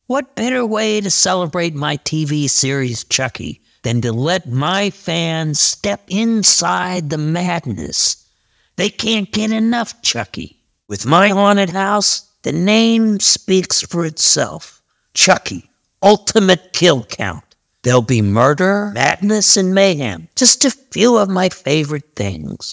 What better way to celebrate my TV series Chucky than to let my fans step inside the madness? They can't get enough Chucky. With my haunted house, the name speaks for itself. Chucky, ultimate kill count. There'll be murder, madness, and mayhem. Just a few of my favorite things.